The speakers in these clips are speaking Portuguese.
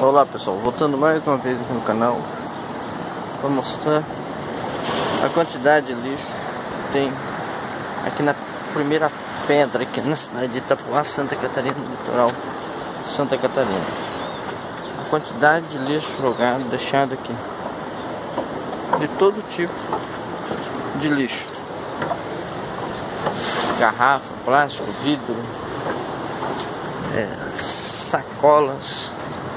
Olá pessoal, voltando mais uma vez aqui no canal para mostrar a quantidade de lixo que tem aqui na primeira pedra, aqui na cidade de Itapuá, Santa Catarina, litoral Santa Catarina. A quantidade de lixo jogado, deixado aqui, de todo tipo de lixo: garrafa, plástico, vidro, sacolas.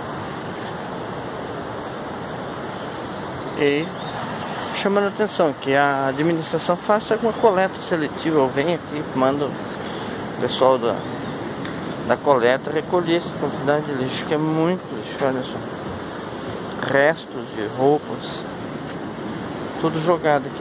E chamando a atenção que a administração faça alguma coleta seletiva, ou vem aqui, manda o pessoal da coleta recolher essa quantidade de lixo, que é muito lixo. Olha só, restos de roupas, tudo jogado aqui.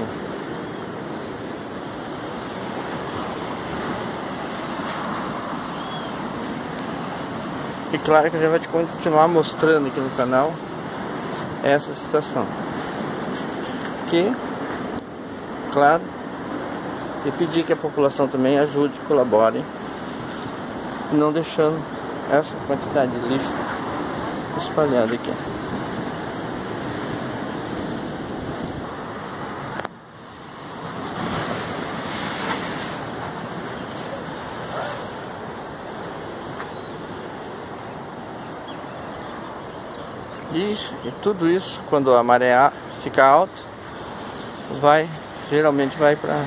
E claro que a gente vai continuar mostrando aqui no canal essa situação. Que, claro, e pedir que a população também ajude, colabore, não deixando essa quantidade de lixo espalhada aqui. E tudo isso, quando a maré fica alta, geralmente vai para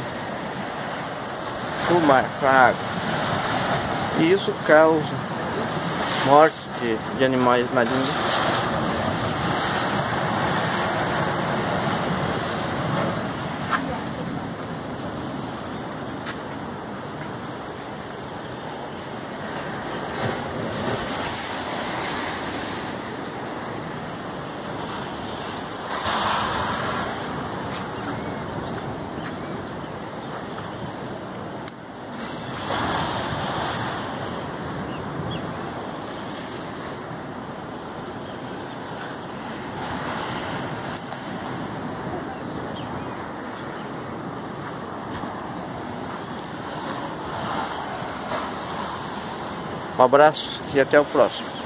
o mar, para a água. E isso causa morte de animais marinhos. Um abraço e até o próximo.